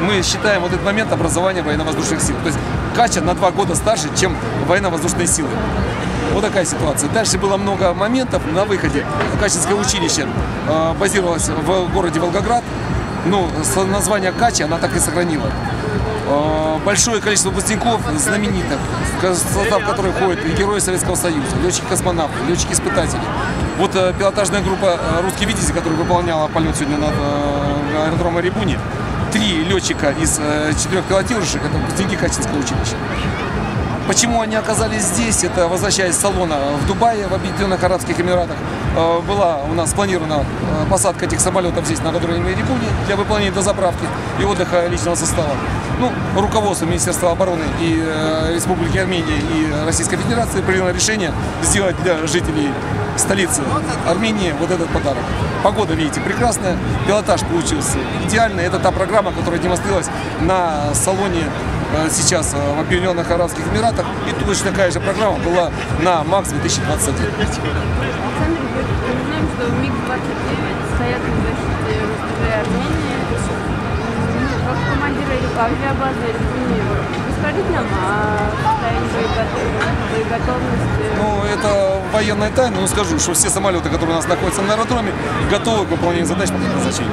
мы считаем вот этот момент образования военно-воздушных сил. То есть Кача на 2 года старше, чем военно-воздушные силы. Вот такая ситуация. Дальше было много моментов на выходе. Качинское училище базировалось в городе Волгоград. Ну, название Кача она так и сохранила. Большое количество выпускников знаменитых, в состав которых входят и герои Советского Союза, летчики-космонавты, летчики-испытатели. Вот пилотажная группа «Русские Витязи», которая выполняла полет сегодня над аэродромом Рябуни, 3 летчика из 4 пилотирующих – это выпускники Качинского училища. Почему они оказались здесь? Это, возвращаясь с салона в Дубае, в Объединенных Арабских Эмиратах, была у нас спланирована посадка этих самолетов здесь на аэродроме Рябуни для выполнения дозаправки и отдыха личного состава. Ну, руководство Министерства обороны и Республики Армения и Российской Федерации приняло решение сделать для жителей столицы Армении вот этот подарок. Погода, видите, прекрасная, пилотаж получился идеальный. Это та программа, которая демонстрировалась на салоне сейчас в Объединенных Арабских Эмиратах. И точно такая же программа была на МАКС 2021. Александр Юрьевич, мы знаем, что МиГ-29 стоят на защите русской Армении. Как командира авиабазы Рябуни, расскажите нам о состоянии боеготовности. Ну, это военная тайна, но скажу, что все самолеты, которые у нас находятся на аэродроме, готовы к выполнению задач по предназначению.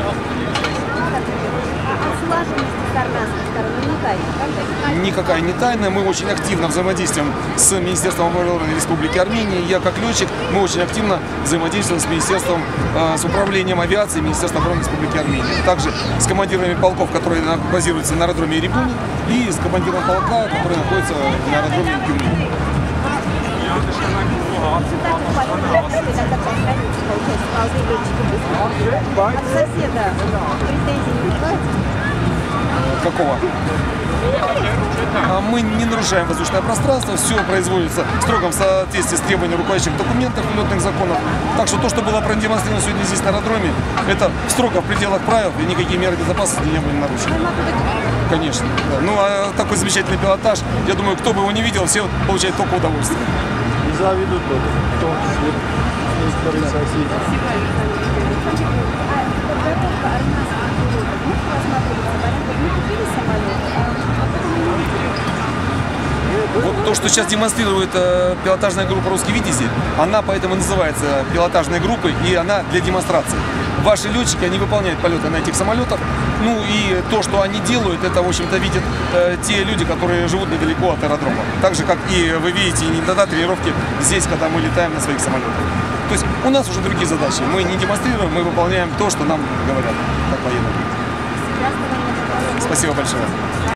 Никакая не тайна. Мы очень активно взаимодействуем с Министерством обороны Республики Армения. Я как летчик, мы очень активно взаимодействуем с Министерством, с управлением авиации Министерства обороны Республики Армения. Также с командирами полков, которые базируются на аэродроме Рябуни, и с командиром полка, который находится на аэродроме Гюмри. От соседа претензий не вызываете? Какого? Мы не нарушаем воздушное пространство, все производится в строгом соответствии с требованиями руководящих документов и летных законов. Так что то, что было продемонстрировано сегодня здесь на аэродроме, это строго в пределах правил, и никакие меры безопасности не были нарушены. Конечно. Да. Ну а такой замечательный пилотаж, я думаю, кто бы его не видел, все получают только удовольствие. Не завидуют только, в том числе некоторые соседи. Вот то, что сейчас демонстрирует пилотажная группа «Русские Витязи», она поэтому называется пилотажной группой, и она для демонстрации. Ваши летчики, они выполняют полеты на этих самолетах. Ну и то, что они делают, это, в общем-то, видят те люди, которые живут недалеко от аэродрома. Так же, как и вы видите иногда тренировки здесь, когда мы летаем на своих самолетах. То есть у нас уже другие задачи. Мы не демонстрируем, мы выполняем то, что нам говорят, как военные. Спасибо большое.